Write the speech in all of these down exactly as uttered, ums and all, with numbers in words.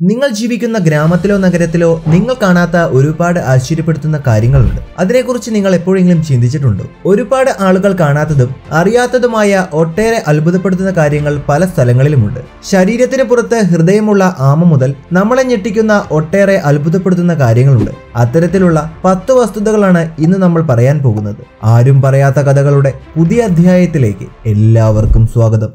നിങ്ങൾ ജീവിക്കുന്ന ഗ്രാമത്തിലോ നഗരത്തിലോ നിങ്ങൾ കാണാത്ത ഒരുപാട് ആശ്ചര്യപ്പെടുത്തുന്ന കാര്യങ്ങളുണ്ട്. അതിനെക്കുറിച്ച് നിങ്ങൾ എപ്പോഴെങ്കിലും ചിന്തിച്ചിട്ടുണ്ടോ? ഒരുപാട് ആളുകൾ കാണാത്തതും അറിയാത്തതുമായ ഒട്ടേറെ അത്ഭുതപ്പെടുത്തുന്ന കാര്യങ്ങൾ പല സ്ഥലങ്ങളിലുമുണ്ട്. ശരീരത്തിന് പുറത്ത് ഹൃദയമുള്ള ആമ മുതൽ നമ്മളെ ഞെട്ടിക്കുന്ന ഒട്ടേറെ അത്ഭുതപ്പെടുത്തുന്ന കാര്യങ്ങളുണ്ട്. അത്തരത്തിലുള്ള പത്ത് വസ്തുതകളാണ് ഇന്ന് നമ്മൾ പറയാൻ പോകുന്നത്. ആരും പറയാത്ത കഥകളുടെ പുതിയ അധ്യായത്തിലേക്ക് എല്ലാവർക്കും സ്വാഗതം.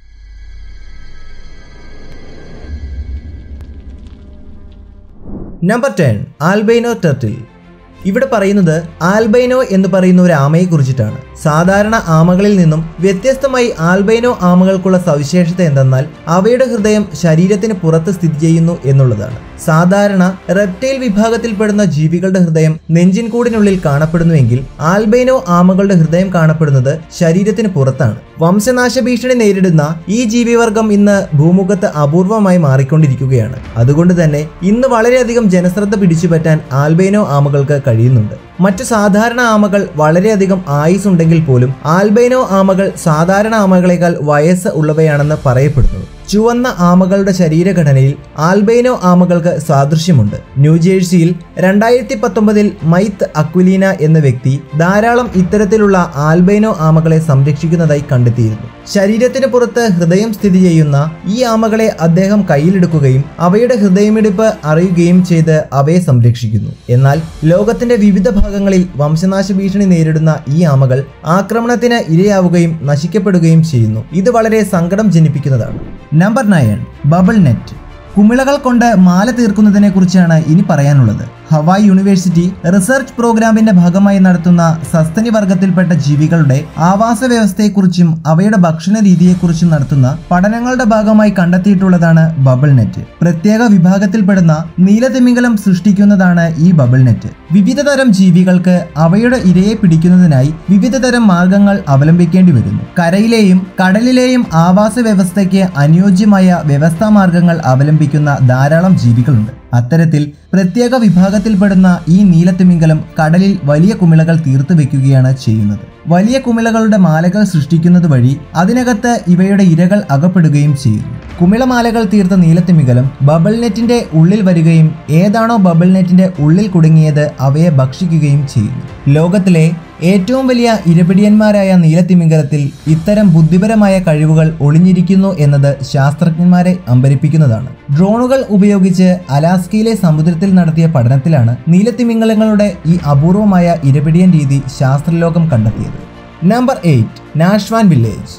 Number ten, albino turtle. ഇവിടെ പറയുന്നത് ആൽബൈനോ എന്ന് പറയുന്ന ഒരു ആമയെ കുറിച്ചിട്ടാണ്. സാധാരണ ആമകളിൽ നിന്നും വ്യത്യസ്തമായി ആൽബൈനോ ആമകൾക്കുള്ള സവിശേഷത എന്തെന്നാൽ അവയുടെ ഹൃദയം ശരീരത്തിന് പുറത്ത് സ്ഥിതി ചെയ്യുന്നു എന്നുള്ളതാണ്. സാധാരണ റെപ്റ്റൈൽ വിഭാഗത്തിൽപ്പെടുന്ന ജീവികളുടെ ഹൃദയം നെഞ്ചിൻ കൂടിനുള്ളിൽ കാണപ്പെടുന്നുവെങ്കിൽ ആൽബൈനോ ആമകളുടെ ഹൃദയം കാണപ്പെടുന്നത് ശരീരത്തിന് പുറത്താണ്. വംശനാശ ഭീഷണി നേരിടുന്ന ഈ ജീവിവർഗം ഇന്ന് ഭൂമുഖത്ത് അപൂർവമായി മാറിക്കൊണ്ടിരിക്കുകയാണ്. അതുകൊണ്ട് തന്നെ ഇന്ന് വളരെയധികം ജനശ്രദ്ധ പിടിച്ചുപറ്റാൻ ആൽബൈനോ ആമകൾക്ക് കഴിയുന്നുണ്ട്. മറ്റു സാധാരണ ആമകൾ വളരെയധികം ആയുസ് ഉണ്ടെങ്കിൽ പോലും ആൽബൈനോ ആമകൾ സാധാരണ ആമകളെക്കാൾ വയസ്സ് ഉള്ളവയാണെന്ന് പറയപ്പെടുന്നു. ചുവന്ന ആമകളുടെ ശരീരഘടനയിൽ ആൽബൈനോ ആമകൾക്ക് സാദൃശ്യമുണ്ട്. ന്യൂജേഴ്സിയിൽ രണ്ടായിരത്തി പത്തൊമ്പതിൽ മൈത്ത് അക്വിലീന എന്ന വ്യക്തി ധാരാളം ഇത്തരത്തിലുള്ള ആൽബൈനോ ആമകളെ സംരക്ഷിക്കുന്നതായി കണ്ടെത്തിയിരുന്നു. ശരീരത്തിന് പുറത്ത് ഹൃദയം സ്ഥിതി ചെയ്യുന്ന ഈ ആമകളെ അദ്ദേഹം കയ്യിലെടുക്കുകയും അവയുടെ ഹൃദയമിടിപ്പ് അറിയുകയും ചെയ്ത് അവയെ സംരക്ഷിക്കുന്നു. എന്നാൽ ലോകത്തിന്റെ വിവിധ ഭാഗങ്ങളിൽ വംശനാശ ഭീഷണി നേരിടുന്ന ഈ ആമകൾ ആക്രമണത്തിന് ഇരയാവുകയും നശിക്കപ്പെടുകയും ചെയ്യുന്നു. ഇത് വളരെ സങ്കടം ജനിപ്പിക്കുന്നതാണ്. Number nine, bubble net. കുമിളകൾ കൊണ്ട് മാല തീർക്കുന്നതിനെ കുറിച്ചാണ് ഇനി പറയാനുള്ളത്. ഹവായ് യൂണിവേഴ്സിറ്റി റിസർച്ച് പ്രോഗ്രാമിന്റെ ഭാഗമായി നടത്തുന്ന സസ്തനി വർഗത്തിൽപ്പെട്ട ജീവികളുടെ ആവാസ വ്യവസ്ഥയെക്കുറിച്ചും അവയുടെ ഭക്ഷണ രീതിയെക്കുറിച്ചും നടത്തുന്ന പഠനങ്ങളുടെ ഭാഗമായി കണ്ടെത്തിയിട്ടുള്ളതാണ് ബബിൾ നെറ്റ്. പ്രത്യേക വിഭാഗത്തിൽപ്പെടുന്ന നീലതിമിംഗലം സൃഷ്ടിക്കുന്നതാണ് ഈ ബബിൾ നെറ്റ്. വിവിധ തരം ജീവികൾക്ക് അവയുടെ ഇരയെ പിടിക്കുന്നതിനായി വിവിധ തരം മാർഗങ്ങൾ അവലംബിക്കേണ്ടി വരുന്നു. കരയിലെയും കടലിലെയും ആവാസ വ്യവസ്ഥയ്ക്ക് അനുയോജ്യമായ വ്യവസ്ഥാ മാർഗങ്ങൾ അവലംബിക്കുന്ന ധാരാളം ജീവികളുണ്ട്. അത്തരത്തിൽ പ്രത്യേക വിഭാഗത്തിൽപ്പെടുന്ന ഈ നീലത്തിമിംഗലം കടലിൽ വലിയ കുമിളകൾ തീർത്തു വെക്കുകയാണ് ചെയ്യുന്നത്. വലിയ കുമിളകളുടെ മാലകൾ സൃഷ്ടിക്കുന്നത് വഴി അതിനകത്ത് ഇവയുടെ ഇരകൾ അകപ്പെടുകയും ചെയ്യുന്നു. കുമിളമാലകൾ തീർത്ത നീലത്തിമിംഗലം ബബിൾ നെറ്റിന്റെ ഉള്ളിൽ വരികയും ഏതാണോ ബബിൾ നെറ്റിന്റെ ഉള്ളിൽ കുടുങ്ങിയത് അവയെ ഭക്ഷിക്കുകയും ചെയ്യുന്നു. ലോകത്തിലെ ഏറ്റവും വലിയ ഇരപിടിയന്മാരായ നീലത്തിമിംഗലത്തിൽ ഇത്തരം ബുദ്ധിപരമായ കഴിവുകൾ ഒളിഞ്ഞിരിക്കുന്നു എന്നത് ശാസ്ത്രജ്ഞന്മാരെ അമ്പരിപ്പിക്കുന്നതാണ്. ഡ്രോണുകൾ ഉപയോഗിച്ച് അലാസ്കയിലെ സമുദ്രത്തിൽ നടത്തിയ പഠനത്തിലാണ് നീലത്തിമിംഗലങ്ങളുടെ ഈ അപൂർവമായ ഇരപിടിയൻ രീതി ശാസ്ത്രലോകം കണ്ടെത്തിയത്. Number eight, Nashvan village.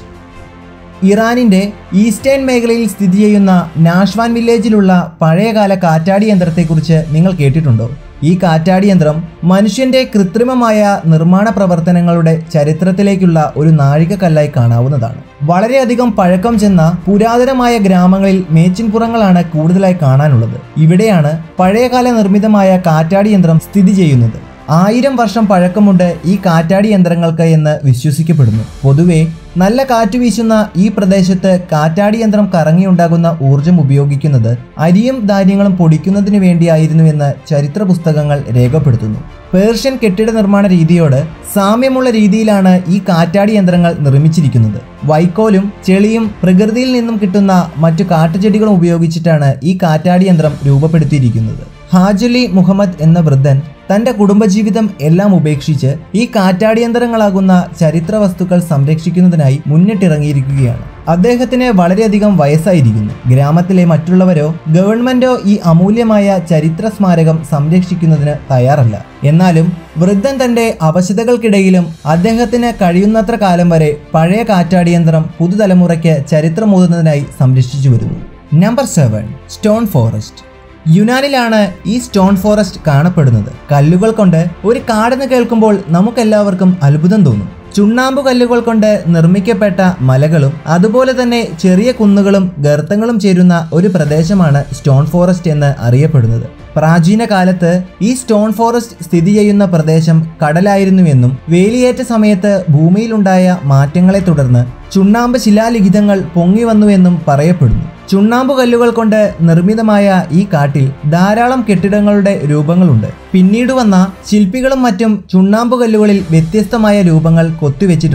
ഇറാനിന്റെ ഈസ്റ്റേൺ മേഖലയിൽ സ്ഥിതി ചെയ്യുന്ന നാഷ്വാൻ വില്ലേജിലുള്ള പഴയകാല കാറ്റാടി യന്ത്രത്തെക്കുറിച്ച് നിങ്ങൾ കേട്ടിട്ടുണ്ടോ? ഈ കാറ്റാടി യന്ത്രം മനുഷ്യന്റെ കൃത്രിമമായ നിർമ്മാണ പ്രവർത്തനങ്ങളുടെ ചരിത്രത്തിലേക്കുള്ള ഒരു നാഴികക്കല്ലായി കാണാവുന്നതാണ്. വളരെയധികം പഴക്കം ചെന്ന പുരാതനമായ ഗ്രാമങ്ങളിൽ മേച്ചിൻപുറങ്ങളാണ് കൂടുതലായി കാണാനുള്ളത്. ഇവിടെയാണ് പഴയകാല നിർമ്മിതമായ കാറ്റാടി യന്ത്രം സ്ഥിതി ചെയ്യുന്നത്. ആയിരം വർഷം പഴക്കമുണ്ട് ഈ കാറ്റാടി യന്ത്രങ്ങൾക്ക് എന്ന് വിശ്വസിക്കപ്പെടുന്നു. പൊതുവെ നല്ല കാറ്റ് വീശുന്ന ഈ പ്രദേശത്ത് കാറ്റാടി യന്ത്രം കറങ്ങിയുണ്ടാകുന്ന ഊർജം ഉപയോഗിക്കുന്നത് അരിയും ധാന്യങ്ങളും പൊടിക്കുന്നതിന് വേണ്ടിയായിരുന്നുവെന്ന് ചരിത്ര പുസ്തകങ്ങൾ രേഖപ്പെടുത്തുന്നു. പേർഷ്യൻ കെട്ടിട നിർമ്മാണ രീതിയോട് സാമ്യമുള്ള രീതിയിലാണ് ഈ കാറ്റാടി യന്ത്രങ്ങൾ നിർമ്മിച്ചിരിക്കുന്നത്. വൈക്കോലും ചെളിയും പ്രകൃതിയിൽ നിന്നും കിട്ടുന്ന മറ്റു കാട്ടുചെടികളും ഉപയോഗിച്ചിട്ടാണ് ഈ കാറ്റാടി യന്ത്രം രൂപപ്പെടുത്തിയിരിക്കുന്നത്. ഹാജലി മുഹമ്മദ് എന്ന വൃദ്ധൻ തന്റെ കുടുംബജീവിതം എല്ലാം ഉപേക്ഷിച്ച് ഈ കാറ്റാടിയന്ത്രങ്ങളാകുന്ന ചരിത്ര വസ്തുക്കൾ സംരക്ഷിക്കുന്നതിനായി മുന്നിട്ടിറങ്ങിയിരിക്കുകയാണ്. അദ്ദേഹത്തിന് വളരെയധികം വയസ്സായിരിക്കുന്നു. ഗ്രാമത്തിലെ മറ്റുള്ളവരോ ഗവൺമെന്റോ ഈ അമൂല്യമായ ചരിത്ര സ്മാരകം സംരക്ഷിക്കുന്നതിന് തയ്യാറല്ല. എന്നാലും വൃദ്ധൻ തന്റെ അവശതകൾക്കിടയിലും അദ്ദേഹത്തിന് കഴിയുന്നത്ര കാലം വരെ പഴയ കാറ്റാടിയന്ത്രം പുതുതലമുറയ്ക്ക് ചരിത്രമോതുന്നതിനായി സംരക്ഷിച്ചു വരുന്നു. Number seven, stone forest. യുനാനിലാണ് ഈ സ്റ്റോൺ ഫോറസ്റ്റ് കാണപ്പെടുന്നത്. കല്ലുകൾ കൊണ്ട് ഒരു കാടെന്ന് കേൾക്കുമ്പോൾ നമുക്കെല്ലാവർക്കും അത്ഭുതം തോന്നും. ചുണ്ണാമ്പു കല്ലുകൾ കൊണ്ട് നിർമ്മിക്കപ്പെട്ട മലകളും അതുപോലെ തന്നെ ചെറിയ കുന്നുകളും ഗർത്തങ്ങളും ചേരുന്ന ഒരു പ്രദേശമാണ് സ്റ്റോൺ ഫോറസ്റ്റ് എന്ന് അറിയപ്പെടുന്നത്. പ്രാചീന കാലത്ത് ഈ സ്റ്റോൺ ഫോറസ്റ്റ് സ്ഥിതി ചെയ്യുന്ന പ്രദേശം കടലായിരുന്നുവെന്നും വേലിയേറ്റ സമയത്ത് ഭൂമിയിലുണ്ടായ മാറ്റങ്ങളെ തുടർന്ന് ചുണ്ണാമ്പ് ശിലാലിഖിതങ്ങൾ പൊങ്ങി വന്നുവെന്നും പറയപ്പെടുന്നു. ചുണ്ണാമ്പു കല്ലുകൾ കൊണ്ട് നിർമ്മിതമായ ഈ കാട്ടിൽ ധാരാളം കെട്ടിടങ്ങളുടെ രൂപങ്ങളുണ്ട്. പിന്നീട് വന്ന ശില്പികളും മറ്റും ചുണ്ണാമ്പു കല്ലുകളിൽ വ്യത്യസ്തമായ രൂപങ്ങൾ കൊത്തിവെച്ചിട്ടുണ്ട്.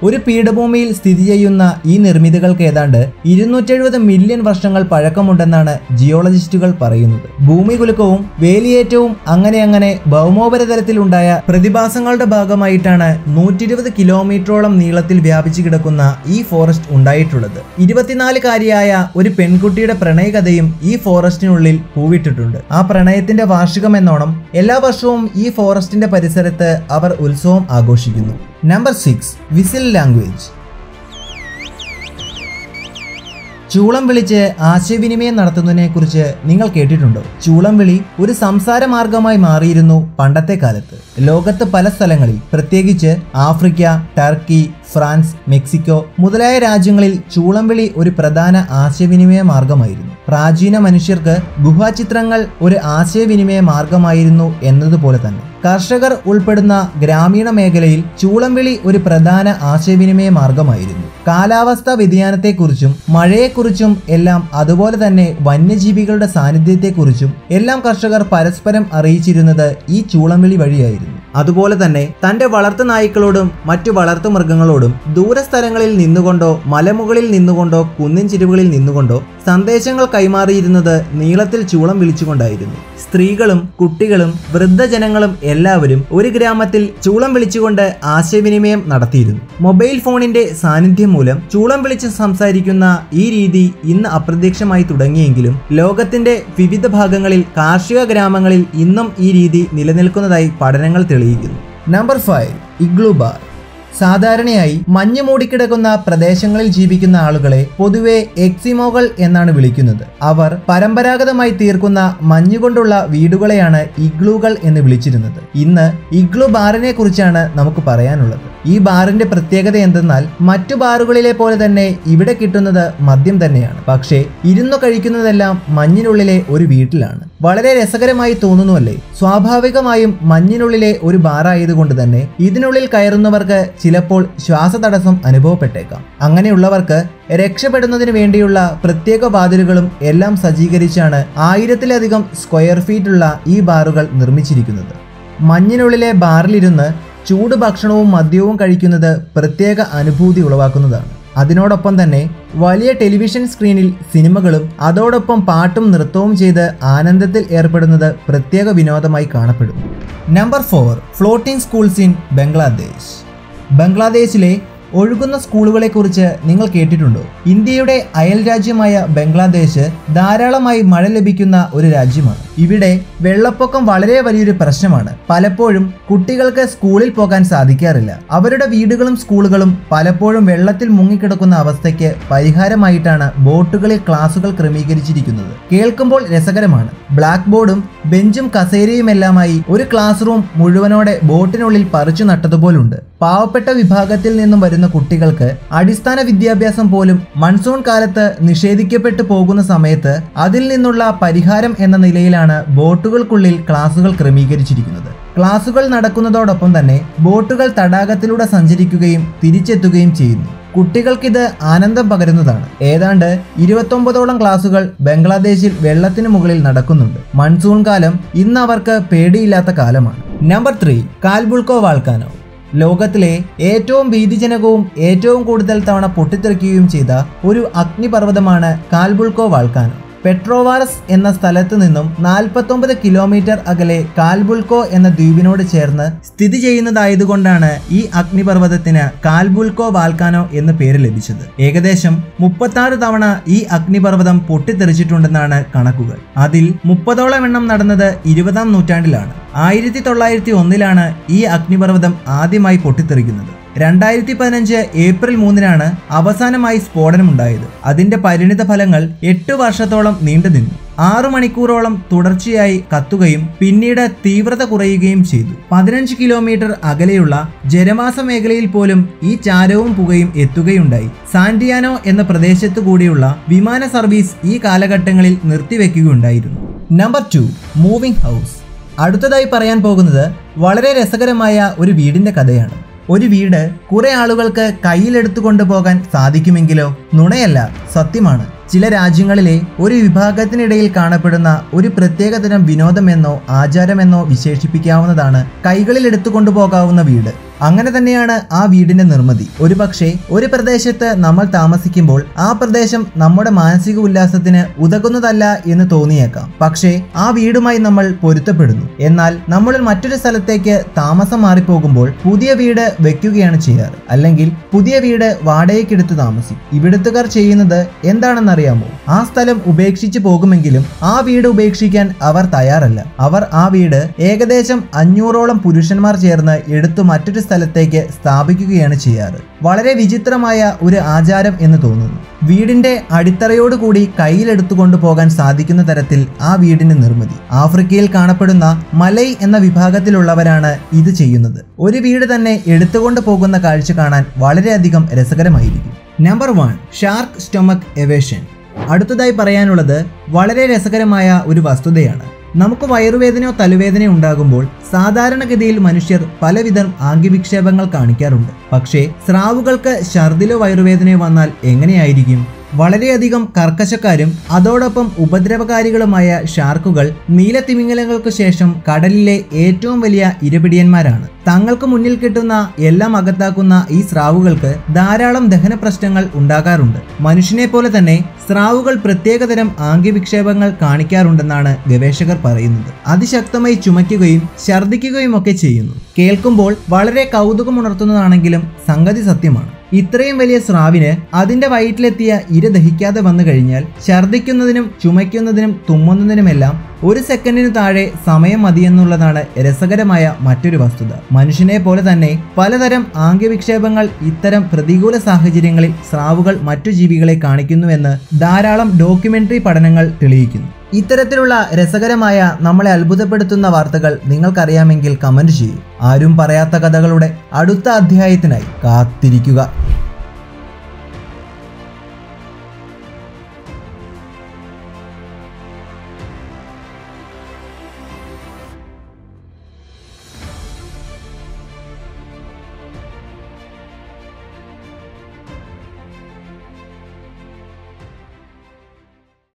ഒരു പീഠഭൂമിയിൽ സ്ഥിതി ചെയ്യുന്ന ഈ നിർമ്മിതികൾക്ക് ഏതാണ്ട് ഇരുന്നൂറ്റി എഴുപത് മില്യൺ വർഷങ്ങൾ പഴക്കമുണ്ടെന്നാണ് ജിയോളജിസ്റ്റുകൾ പറയുന്നത്. ഭൂമികുലുക്കവും വേലിയേറ്റവും അങ്ങനെ അങ്ങനെ ഭൗമോപരിതലത്തിലുണ്ടായ പ്രതിഭാസങ്ങളുടെ ഭാഗമായിട്ടാണ് നൂറ്റി ഇരുപത് കിലോമീറ്ററോളം നീളത്തിൽ വ്യാപിച്ചു കിടക്കുന്ന ഈ ഫോറസ്റ്റ് ഉണ്ടായിട്ടുള്ളത്. ഇരുപത്തിനാലുകാരിയായ ഒരു പെൺകുട്ടിയുടെ പ്രണയകഥയും ഈ ഫോറസ്റ്റിനുള്ളിൽ പൂവിട്ടിട്ടുണ്ട്. ആ പ്രണയത്തിന്റെ വാർഷികം എന്നോണം എല്ലാ വർഷവും ഈ ഫോറസ്റ്റിന്റെ പരിസരത്ത് അവർ ഉത്സവം ആഘോഷിക്കുന്നു. Number six, whistle language. ചൂളം വിളിച്ച് ആശയവിനിമയം നടത്തുന്നതിനെ കുറിച്ച് നിങ്ങൾ കേട്ടിട്ടുണ്ടോ? ചൂളം വിളി ഒരു സംസാര മാർഗമായി മാറിയിരുന്നു പണ്ടത്തെ കാലത്ത്. ലോകത്ത് പല സ്ഥലങ്ങളിൽ, പ്രത്യേകിച്ച് ആഫ്രിക്ക, ടർക്കി, ഫ്രാൻസ്, മെക്സിക്കോ മുതലായ രാജ്യങ്ങളിൽ ചൂളം വിളി ഒരു പ്രധാന ആശയവിനിമയ മാർഗമായിരുന്നു. പ്രാചീന മനുഷ്യർക്ക് ഗുഹാചിത്രങ്ങൾ ഒരു ആശയവിനിമയ മാർഗമായിരുന്നു എന്നതുപോലെ തന്നെ കർഷകർ ഉൾപ്പെടുന്ന ഗ്രാമീണ മേഖലയിൽ ചൂളം വിളി ഒരു പ്രധാന ആശയവിനിമയ മാർഗമായിരുന്നു. കാലാവസ്ഥാ വ്യതിയാനത്തെക്കുറിച്ചും മഴയെക്കുറിച്ചും എല്ലാം, അതുപോലെ തന്നെ വന്യജീവികളുടെ സാന്നിധ്യത്തെക്കുറിച്ചും എല്ലാം കർഷകർ പരസ്പരം അറിയിച്ചിരുന്നത് ഈ ചൂളം വിളി വഴിയായിരുന്നു. അതുപോലെ തന്നെ തന്റെ വളർത്തു നായ്ക്കളോടും മറ്റു വളർത്തു മൃഗങ്ങളോടും ദൂരസ്ഥലങ്ങളിൽ നിന്നുകൊണ്ടോ മലമുകളിൽ നിന്നുകൊണ്ടോ കുന്നിൻ ചെരുവുകളിൽ നിന്നുകൊണ്ടോ സന്ദേശങ്ങൾ കൈമാറിയിരുന്നത് നീളത്തിൽ ചൂളം വിളിച്ചുകൊണ്ടായിരുന്നു. സ്ത്രീകളും കുട്ടികളും വൃദ്ധജനങ്ങളും എല്ലാവരും ഒരു ഗ്രാമത്തിൽ ചൂളം വിളിച്ചുകൊണ്ട് ആശയവിനിമയം നടത്തിയിരുന്നു. മൊബൈൽ ഫോണിന്റെ സാന്നിധ്യം മൂലം ചൂളം വിളിച്ച് സംസാരിക്കുന്ന ഈ രീതി ഇന്ന് അപ്രത്യക്ഷമായി തുടങ്ങിയെങ്കിലും ലോകത്തിന്റെ വിവിധ ഭാഗങ്ങളിൽ കാർഷിക ഗ്രാമങ്ങളിൽ ഇന്നും ഈ രീതി നിലനിൽക്കുന്നതായി പഠനങ്ങൾ തെളിയിക്കുന്നു. Number five, igloo bar. സാധാരണയായി മഞ്ഞ് മൂടിക്കിടക്കുന്ന പ്രദേശങ്ങളിൽ ജീവിക്കുന്ന ആളുകളെ പൊതുവെ എക്സിമോകൾ എന്നാണ് വിളിക്കുന്നത്. അവർ പരമ്പരാഗതമായി തീർക്കുന്ന മഞ്ഞുകൊണ്ടുള്ള വീടുകളെയാണ് ഇഗ്ലൂകൾ എന്ന് വിളിച്ചിരുന്നത്. ഇന്ന് ഇഗ്ലൂ ബാറിനെ കുറിച്ചാണ് നമുക്ക് പറയാനുള്ളത്. ഈ ബാറിന്റെ പ്രത്യേകത എന്തെന്നാൽ മറ്റു ബാറുകളിലെ പോലെ തന്നെ ഇവിടെ കിട്ടുന്നത് മദ്യം തന്നെയാണ്. പക്ഷേ ഇരുന്നു കഴിക്കുന്നതെല്ലാം മഞ്ഞിനുള്ളിലെ ഒരു വീട്ടിലാണ്. വളരെ രസകരമായി തോന്നുന്നുവല്ലേ? സ്വാഭാവികമായും മഞ്ഞിനുള്ളിലെ ഒരു ബാറായതുകൊണ്ട് തന്നെ ഇതിനുള്ളിൽ കയറുന്നവർക്ക് ചിലപ്പോൾ ശ്വാസതടസ്സം അനുഭവപ്പെട്ടേക്കാം. അങ്ങനെയുള്ളവർക്ക് രക്ഷപ്പെടുന്നതിന് വേണ്ടിയുള്ള പ്രത്യേക വാതിലുകളും എല്ലാം സജ്ജീകരിച്ചാണ് ആയിരത്തിലധികം സ്ക്വയർ ഫീറ്റുള്ള ഈ ബാറുകൾ നിർമ്മിച്ചിരിക്കുന്നത്. മഞ്ഞിനുള്ളിലെ ബാറിലിരുന്ന് ചൂട് ഭക്ഷണവും മദ്യവും കഴിക്കുന്നത് പ്രത്യേക അനുഭൂതി ഉളവാക്കുന്നതാണ്. അതിനോടൊപ്പം തന്നെ വലിയ ടെലിവിഷൻ സ്ക്രീനിൽ സിനിമകളും അതോടൊപ്പം പാട്ടും നൃത്തവും ചെയ്ത് ആനന്ദത്തിൽ ഏർപ്പെടുന്നത് പ്രത്യേക വിനോദമായി കാണപ്പെടുന്നു. Number four, floating schools in Bangladesh. ബംഗ്ലാദേശിലെ ഒഴുകുന്ന സ്കൂളുകളെ കുറിച്ച് നിങ്ങൾ കേട്ടിട്ടുണ്ടോ? ഇന്ത്യയുടെ അയൽ രാജ്യമായ ബംഗ്ലാദേശ് ധാരാളമായി മഴ ലഭിക്കുന്ന ഒരു രാജ്യമാണ്. ഇവിടെ വെള്ളപ്പൊക്കം വളരെ വലിയൊരു പ്രശ്നമാണ്. പലപ്പോഴും കുട്ടികൾക്ക് സ്കൂളിൽ പോകാൻ സാധിക്കാറില്ല. അവരുടെ വീടുകളും സ്കൂളുകളും പലപ്പോഴും വെള്ളത്തിൽ മുങ്ങിക്കിടക്കുന്ന അവസ്ഥയ്ക്ക് പരിഹാരമായിട്ടാണ് ബോട്ടുകളിൽ ക്ലാസുകൾ ക്രമീകരിച്ചിരിക്കുന്നത്. കേൾക്കുമ്പോൾ രസകരമാണ്. ബ്ലാക്ക് ബോർഡും ബെഞ്ചും കസേരയുമെല്ലാമായി ഒരു ക്ലാസ് റൂം മുഴുവനോടെ ബോട്ടിനുള്ളിൽ പറിച്ചു നട്ടതുപോലുണ്ട്. പാവപ്പെട്ട വിഭാഗത്തിൽ നിന്നും വരുന്ന കുട്ടികൾക്ക് അടിസ്ഥാന വിദ്യാഭ്യാസം പോലും മൺസൂൺ കാലത്ത് നിഷേധിക്കപ്പെട്ടു പോകുന്ന സമയത്ത് അതിൽ നിന്നുള്ള പരിഹാരം എന്ന നിലയിലാണ് ബോട്ടുകൾക്കുള്ളിൽ ക്ലാസുകൾ ക്രമീകരിച്ചിരിക്കുന്നത്. ക്ലാസുകൾ നടക്കുന്നതോടൊപ്പം തന്നെ ബോട്ടുകൾ തടാകത്തിലൂടെ സഞ്ചരിക്കുകയും തിരിച്ചെത്തുകയും ചെയ്യുന്നു. കുട്ടികൾക്കിത് ആനന്ദം പകരുന്നതാണ്. ഏതാണ്ട് ഇരുപത്തൊമ്പതോളം ക്ലാസുകൾ ബംഗ്ലാദേശിൽ വെള്ളത്തിനു മുകളിൽ നടക്കുന്നുണ്ട്. മൺസൂൺ കാലം ഇന്ന് അവർക്ക് പേടിയില്ലാത്ത കാലമാണ്. Number three, Calbuco volcano. ലോകത്തിലെ ഏറ്റവും ഭീതിജനകവും ഏറ്റവും കൂടുതൽ തവണ പൊട്ടിത്തെറിക്കുകയും ചെയ്ത ഒരു അഗ്നിപർവ്വതമാണ് കാൽബുൾക്കോ വാൾക്കാനോ. പെട്രോവാറസ് എന്ന സ്ഥലത്ത് നിന്നും നാൽപ്പത്തൊമ്പത് കിലോമീറ്റർ അകലെ കാൽബുൾക്കോ എന്ന ദ്വീപിനോട് ചേർന്ന് സ്ഥിതി ചെയ്യുന്നതായതുകൊണ്ടാണ് ഈ അഗ്നിപർവ്വതത്തിന് കാൽബുൾക്കോ വാൾക്കാനോ എന്ന് പേര് ലഭിച്ചത്. ഏകദേശം മുപ്പത്തി ആറ് തവണ ഈ അഗ്നിപർവ്വതം പൊട്ടിത്തെറിച്ചിട്ടുണ്ടെന്നാണ് കണക്കുകൾ. അതിൽ മുപ്പതോളം എണ്ണം നടന്നത് ഇരുപതാം നൂറ്റാണ്ടിലാണ്. ആയിരത്തി തൊള്ളായിരത്തി ഒന്നിലാണ് ഈ അഗ്നിപർവ്വതം ആദ്യമായി പൊട്ടിത്തെറിക്കുന്നത്. രണ്ടായിരത്തി പതിനഞ്ച് ഏപ്രിൽ മൂന്നിനാണ് അവസാനമായി സ്ഫോടനമുണ്ടായത്. അതിന്റെ പരിണിത ഫലങ്ങൾ എട്ട് വർഷത്തോളം നീണ്ടുനിന്നു. ആറു മണിക്കൂറോളം തുടർച്ചയായി കത്തുകയും പിന്നീട് തീവ്രത കുറയുകയും ചെയ്തു. പതിനഞ്ച് കിലോമീറ്റർ അകലെയുള്ള ജനവാസ മേഖലയിൽ പോലും ഈ ചാരവും പുകയും എത്തുകയുണ്ടായി. സാന്റിയാനോ എന്ന പ്രദേശത്തു കൂടിയുള്ള വിമാന സർവീസ് ഈ കാലഘട്ടങ്ങളിൽ നിർത്തിവെക്കുകയുണ്ടായിരുന്നു. Number two, moving house. അടുത്തതായി പറയാൻ പോകുന്നത് വളരെ രസകരമായ ഒരു വീടിന്റെ കഥയാണ്. ഒരു വീട് കുറെ ആളുകൾക്ക് കയ്യിലെടുത്തു കൊണ്ടുപോകാൻ സാധിക്കുമെങ്കിലോ? നുണയല്ല, സത്യമാണ്. ചില രാജ്യങ്ങളിലെ ഒരു വിഭാഗത്തിനിടയിൽ കാണപ്പെടുന്ന ഒരു പ്രത്യേകതരം വിനോദമെന്നോ ആചാരമെന്നോ വിശേഷിപ്പിക്കാവുന്നതാണ് കൈകളിൽ എടുത്തു കൊണ്ടുപോകാവുന്ന വീട്. അങ്ങനെ തന്നെയാണ് ആ വീടിന്റെ നിർമ്മിതി. ഒരുപക്ഷെ ഒരു പ്രദേശത്ത് നമ്മൾ താമസിക്കുമ്പോൾ ആ പ്രദേശം നമ്മുടെ മാനസിക ഉല്ലാസത്തിന് ഉതകുന്നതല്ല എന്ന് തോന്നിയേക്കാം. പക്ഷേ ആ വീടുമായി നമ്മൾ പൊരുത്തപ്പെടുന്നു. എന്നാൽ നമ്മൾ മറ്റൊരു സ്ഥലത്തേക്ക് താമസം മാറിപ്പോകുമ്പോൾ പുതിയ വീട് വെക്കുകയാണ് ചെയ്യാറ്, അല്ലെങ്കിൽ പുതിയ വീട് വാടകയ്ക്കെടുത്ത് താമസിക്കും. ഇവിടുത്തുകാർ ചെയ്യുന്നത് എന്താണെന്നറിയാമോ? ആ സ്ഥലം ഉപേക്ഷിച്ച് പോകുമെങ്കിലും ആ വീട് ഉപേക്ഷിക്കാൻ അവർ തയ്യാറല്ല. അവർ ആ വീട് ഏകദേശം അഞ്ഞൂറോളം പുരുഷന്മാർ ചേർന്ന് എടുത്തു മറ്റൊരു സ്ഥലത്തേക്ക് സ്ഥാപിക്കുകയാണ് ചെയ്യാറ്. വളരെ വിചിത്രമായ ഒരു ആചാരം എന്ന് തോന്നുന്നു. വീടിന്റെ അടിത്തറയോടുകൂടി കയ്യിലെടുത്തുകൊണ്ടു പോകാൻ സാധിക്കുന്ന തരത്തിൽ ആ വീടിന്റെ നിർമ്മിതി. ആഫ്രിക്കയിൽ കാണപ്പെടുന്ന മലൈ എന്ന വിഭാഗത്തിലുള്ളവരാണ് ഇത് ചെയ്യുന്നത്. ഒരു വീട് തന്നെ എടുത്തുകൊണ്ട് പോകുന്ന കാഴ്ച കാണാൻ വളരെയധികം രസകരമായിരിക്കും. Number one, shark stomach evasion. അടുത്തതായി പറയാനുള്ളത് വളരെ രസകരമായ ഒരു വസ്തുതയാണ്. നമുക്ക് വയറുവേദനയോ തലവേദനയോ ഉണ്ടാകുമ്പോൾ സാധാരണഗതിയിൽ മനുഷ്യർ പലവിധം ആംഗ്യവിക്ഷേപങ്ങൾ കാണിക്കാറുണ്ട്. പക്ഷേ സ്രാവുകൾക്ക് ഛർദിലോ വയറുവേദനയോ വന്നാൽ എങ്ങനെയായിരിക്കും? വളരെയധികം കർക്കശക്കാരും അതോടൊപ്പം ഉപദ്രവകാരികളുമായ ഷാർക്കുകൾ നീലത്തിമിംഗലങ്ങൾക്ക് ശേഷം കടലിലെ ഏറ്റവും വലിയ ഇരപിടിയന്മാരാണ്. തങ്ങൾക്ക് മുന്നിൽ കിട്ടുന്ന എല്ലാം അകത്താക്കുന്ന ഈ സ്രാവുകൾക്ക് ധാരാളം ദഹന പ്രശ്നങ്ങൾ ഉണ്ടാകാറുണ്ട്. മനുഷ്യനെ പോലെ തന്നെ സ്രാവുകൾ പ്രത്യേകതരം ആംഗ്യവിക്ഷേപങ്ങൾ കാണിക്കാറുണ്ടെന്നാണ് ഗവേഷകർ പറയുന്നത്. അതിശക്തമായി ചുമയ്ക്കുകയും ഛർദ്ദിക്കുകയും ഒക്കെ ചെയ്യുന്നു. കേൾക്കുമ്പോൾ വളരെ കൗതുകമുണർത്തുന്നതാണെങ്കിലും സംഗതി സത്യമാണ്. ഇത്രയും വലിയ സ്രാവിന് അതിന്റെ വയറ്റിലെത്തിയ ഇര ദഹിക്കാതെ വന്നു കഴിഞ്ഞാൽ ഛർദ്ദിക്കുന്നതിനും ചുമയ്ക്കുന്നതിനും തുമ്മുന്നതിനുമെല്ലാം ഒരു സെക്കൻഡിന് താഴെ സമയം മതിയെന്നുള്ളതാണ് രസകരമായ മറ്റൊരു വസ്തുത. മനുഷ്യനെ പോലെ തന്നെ പലതരം ആംഗ്യവിക്ഷേപങ്ങൾ ഇത്തരം പ്രതികൂല സാഹചര്യങ്ങളിൽ സ്രാവുകൾ മറ്റു ജീവികളെ കാണിക്കുന്നുവെന്ന് ധാരാളം ഡോക്യുമെന്ററി പഠനങ്ങൾ തെളിയിക്കുന്നു. ഇത്തരത്തിലുള്ള രസകരമായ നമ്മളെ അത്ഭുതപ്പെടുത്തുന്ന വാർത്തകൾ നിങ്ങൾക്കറിയാമെങ്കിൽ കമന്റ് ചെയ്യൂ. ആരും പറയാത്ത കഥകളുടെ അടുത്ത അധ്യായത്തിനായി കാത്തിരിക്കുക.